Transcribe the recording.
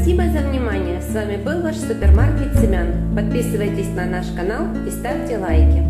Спасибо за внимание. С вами был ваш супермаркет Семян. Подписывайтесь на наш канал и ставьте лайки.